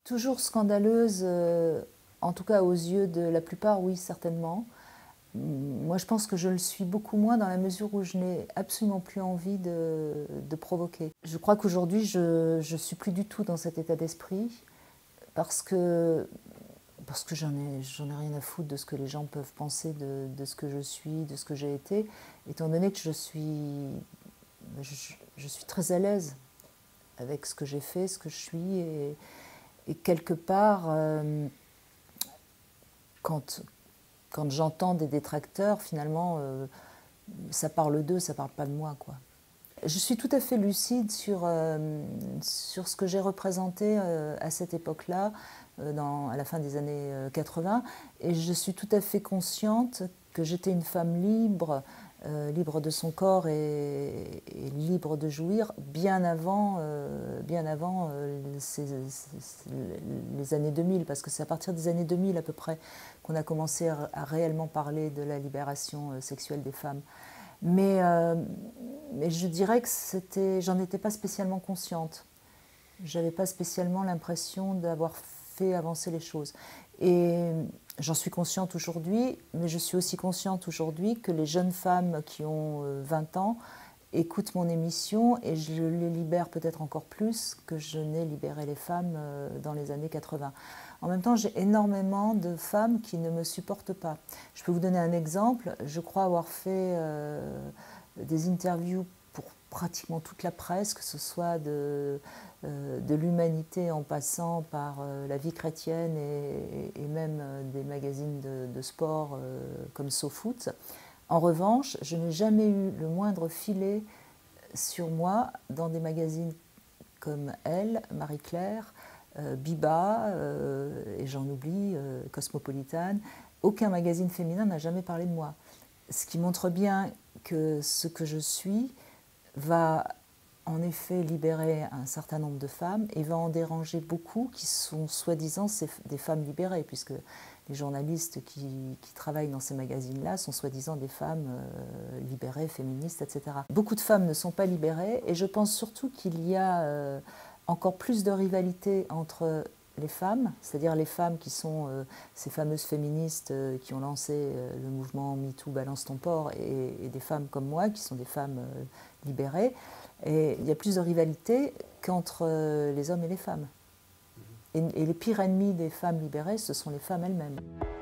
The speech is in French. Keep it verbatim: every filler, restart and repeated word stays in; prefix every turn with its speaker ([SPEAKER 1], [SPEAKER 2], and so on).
[SPEAKER 1] Toujours scandaleuse, euh, en tout cas aux yeux de la plupart, oui, certainement. Moi, je pense que je le suis beaucoup moins dans la mesure où je n'ai absolument plus envie de, de provoquer. Je crois qu'aujourd'hui, je ne suis plus du tout dans cet état d'esprit parce que, parce que j'en ai, j'en ai rien à foutre de ce que les gens peuvent penser de, de ce que je suis, de ce que j'ai été, étant donné que je suis, je, je suis très à l'aise avec ce que j'ai fait, ce que je suis, et, et quelque part, euh, quand, quand j'entends des détracteurs, finalement, euh, ça parle d'eux, ça parle pas de moi, quoi. Je suis tout à fait lucide sur, euh, sur ce que j'ai représenté euh, à cette époque-là, euh, dans- à la fin des années euh, quatre-vingts, et je suis tout à fait consciente que j'étais une femme libre, euh, libre de son corps et, et libre de jouir, bien avant, euh, bien avant euh, ces- ces- les années deux mille, parce que c'est à partir des années deux mille à peu près qu'on a commencé à, à réellement parler de la libération euh, sexuelle des femmes. Mais, euh, mais je dirais que c'était, j'en étais pas spécialement consciente. J'avais pas spécialement l'impression d'avoir fait avancer les choses. Et j'en suis consciente aujourd'hui, mais je suis aussi consciente aujourd'hui que les jeunes femmes qui ont vingt ans écoutent mon émission et je les libère peut-être encore plus que je n'ai libéré les femmes dans les années quatre-vingts. En même temps, j'ai énormément de femmes qui ne me supportent pas. Je peux vous donner un exemple. Je crois avoir fait euh, des interviews pour pratiquement toute la presse, que ce soit de, euh, de l'Humanité en passant par euh, la vie chrétienne et, et même euh, des magazines de, de sport euh, comme SoFoot. En revanche, je n'ai jamais eu le moindre filet sur moi dans des magazines comme Elle, Marie-Claire, euh, Biba, euh, et j'en oublie, euh, Cosmopolitan. Aucun magazine féminin n'a jamais parlé de moi. Ce qui montre bien que ce que je suis va en effet libérer un certain nombre de femmes et va en déranger beaucoup qui sont soi-disant des femmes libérées, puisque les journalistes qui, qui travaillent dans ces magazines-là sont soi-disant des femmes euh, libérées, féministes, et cetera. Beaucoup de femmes ne sont pas libérées et je pense surtout qu'il y a euh, encore plus de rivalité entre les femmes, c'est-à-dire les femmes qui sont euh, ces fameuses féministes euh, qui ont lancé euh, le mouvement MeToo, Balance ton porc, et, et des femmes comme moi qui sont des femmes euh, libérées. Et il y a plus de rivalité qu'entre euh, les hommes et les femmes. Et, et les pires ennemis des femmes libérées, ce sont les femmes elles-mêmes.